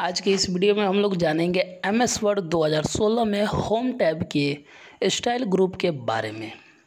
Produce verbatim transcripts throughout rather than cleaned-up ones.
आज के इस वीडियो में हम लोग जानेंगे एम एस वर्ड दो हज़ार सोलह में होम टैब के स्टाइल ग्रुप के बारे में।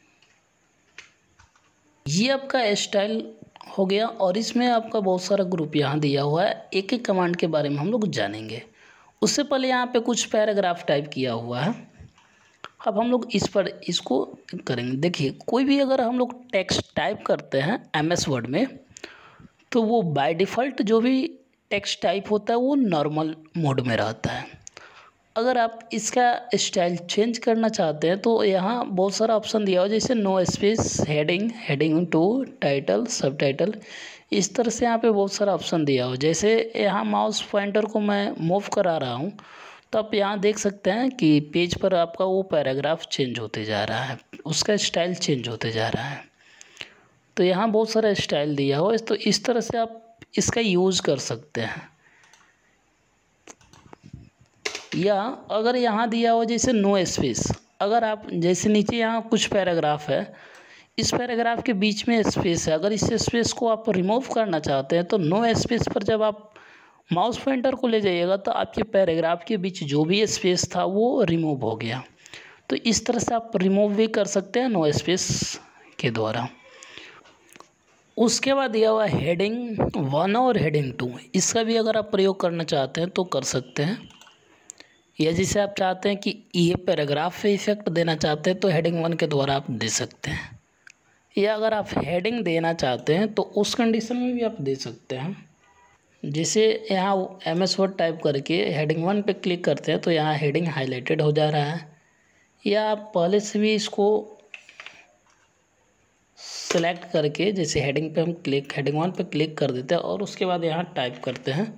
ये आपका स्टाइल हो गया और इसमें आपका बहुत सारा ग्रुप यहाँ दिया हुआ है। एक एक कमांड के बारे में हम लोग जानेंगे। उससे पहले यहाँ पे कुछ पैराग्राफ टाइप किया हुआ है। अब हम लोग इस पर इसको करेंगे। देखिए, कोई भी अगर हम लोग टेक्स्ट टाइप करते हैं एम एस वर्ड में तो वो बाय डिफ़ॉल्ट जो भी टेक्स्ट टाइप होता है वो नॉर्मल मोड में रहता है। अगर आप इसका स्टाइल चेंज करना चाहते हैं तो यहाँ बहुत सारा ऑप्शन दिया हो, जैसे no space, heading, heading two, title, subtitle. इस तरह से यहाँ पे बहुत सारा ऑप्शन दिया हो। जैसे यहाँ माउस पॉइंटर को मैं मूव करा रहा हूँ तो आप यहाँ देख सकते हैं कि पेज पर आपका वो पैराग्राफ चेंज होते जा रहा है, उसका स्टाइल चेंज होते जा रहा है। तो यहाँ बहुत सारा स्टाइल दिया हो, तो इस तरह से आप इसका यूज़ कर सकते हैं। या अगर यहाँ दिया हो जैसे नो स्पेस, अगर आप जैसे नीचे यहाँ कुछ पैराग्राफ है, इस पैराग्राफ के बीच में स्पेस है, अगर इस स्पेस को आप रिमूव करना चाहते हैं तो नो स्पेस पर जब आप माउस पॉइंटर को ले जाइएगा तो आपके पैराग्राफ के बीच जो भी स्पेस था वो रिमूव हो गया। तो इस तरह से आप रिमूव भी कर सकते हैं नो स्पेस के द्वारा। उसके बाद दिया हुआ हेडिंग वन और हेडिंग टू, इसका भी अगर आप प्रयोग करना चाहते हैं तो कर सकते हैं। या जैसे आप चाहते हैं कि ये पैराग्राफ पे इफेक्ट देना चाहते हैं तो हेडिंग वन के द्वारा आप दे सकते हैं। या अगर आप हेडिंग देना चाहते हैं तो उस कंडीशन में भी आप दे सकते हैं। जैसे यहाँ एम एस वर्ड टाइप करके हेडिंग वन पे क्लिक करते हैं तो यहाँ हेडिंग हाईलाइटेड हो जा रहा है। या आप पहले से भी इसको सेलेक्ट करके, जैसे हेडिंग पे हम क्लिक हेडिंग वन पे क्लिक कर देते हैं और उसके बाद यहाँ टाइप करते हैं,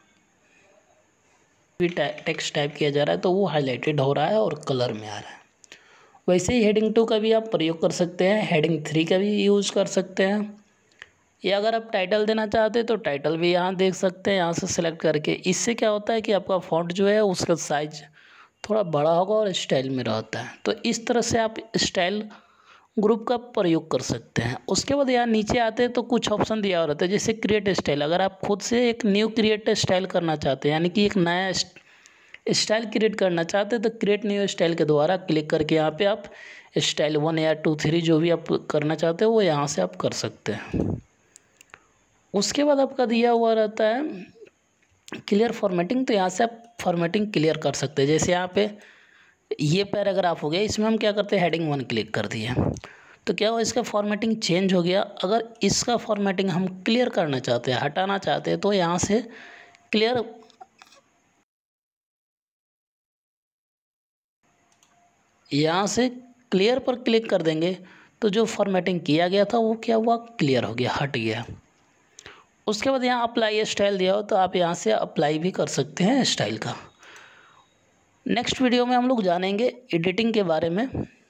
भी टेक्स्ट टाइप किया जा रहा है तो वो हाईलाइटेड हो रहा है और कलर में आ रहा है। वैसे ही हेडिंग टू का भी आप प्रयोग कर सकते हैं, हेडिंग थ्री का भी यूज़ कर सकते हैं। या अगर आप टाइटल देना चाहते हैं तो टाइटल भी यहाँ देख सकते हैं, यहाँ से सेलेक्ट करके। इससे क्या होता है कि आपका फॉन्ट जो है उसका साइज थोड़ा बड़ा होगा और स्टाइल में रहता है। तो इस तरह से आप स्टाइल ग्रुप का प्रयोग कर सकते हैं। उसके बाद यहाँ नीचे आते हैं तो कुछ ऑप्शन दिया हुआ रहता है, जैसे क्रिएट स्टाइल। अगर आप खुद से एक न्यू क्रिएट स्टाइल करना चाहते हैं, यानी कि एक नया स्टाइल क्रिएट करना चाहते हैं, तो क्रिएट न्यू स्टाइल के द्वारा क्लिक करके यहाँ पे आप स्टाइल वन या टू थ्री जो भी आप करना चाहते हैं वो यहाँ से आप कर सकते हैं। उसके बाद आपका दिया हुआ रहता है क्लियर फॉर्मेटिंग, तो यहाँ से आप फॉर्मेटिंग क्लियर कर सकते हैं। जैसे यहाँ पे ये पैराग्राफ हो गया, इसमें हम क्या करते हैं हेडिंग वन क्लिक कर दिए तो क्या हुआ, इसका फॉर्मेटिंग चेंज हो गया। अगर इसका फॉर्मेटिंग हम क्लियर करना चाहते हैं, हटाना चाहते हैं, तो यहाँ से क्लियर यहाँ से क्लियर पर क्लिक कर देंगे तो जो फॉर्मेटिंग किया गया था वो क्या हुआ, क्लियर हो गया, हट गया। उसके बाद यहाँ अप्लाई स्टाइल दिया हो तो आप यहाँ से अप्लाई भी कर सकते हैं स्टाइल का। नेक्स्ट वीडियो में हम लोग जानेंगे एडिटिंग के बारे में।